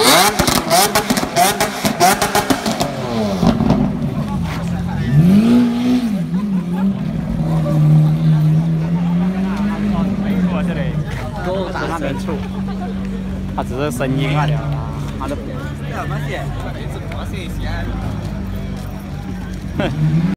他没出，他只是声音罢了，他的。